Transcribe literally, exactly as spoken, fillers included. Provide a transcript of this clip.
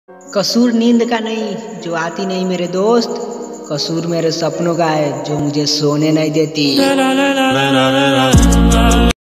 कसूर नींद का नहीं जो आती नहीं मेरे दोस्त, कसूर मेरे सपनों का है जो मुझे सोने नहीं देती।